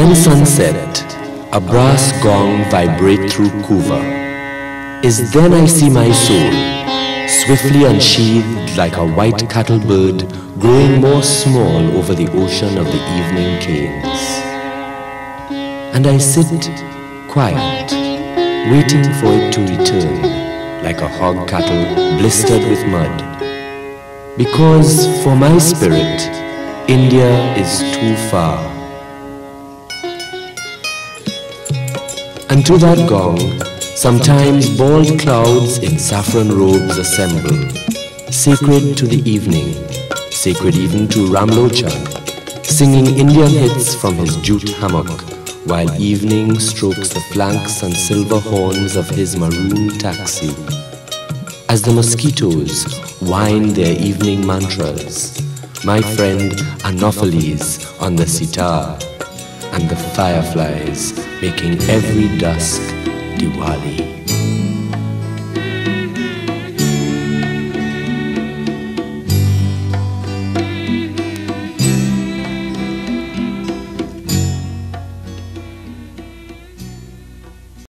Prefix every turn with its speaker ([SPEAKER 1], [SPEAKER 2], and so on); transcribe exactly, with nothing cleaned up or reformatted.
[SPEAKER 1] When sunset, a brass gong vibrate through Kuva, is then I see my soul, swiftly unsheathed like a white cattle bird, growing more small over the ocean of the evening canes. And I sit quiet, waiting for it to return, like a hog cattle blistered with mud. Because for my spirit, India is too far. And to that gong, sometimes bald clouds in saffron robes assemble, sacred to the evening, sacred even to Ramlochan, singing Indian hits from his jute hammock, while evening strokes the flanks and silver horns of his maroon taxi. As the mosquitoes whine their evening mantras, my friend Anopheles on the sitar, and the fireflies making every dusk Diwali.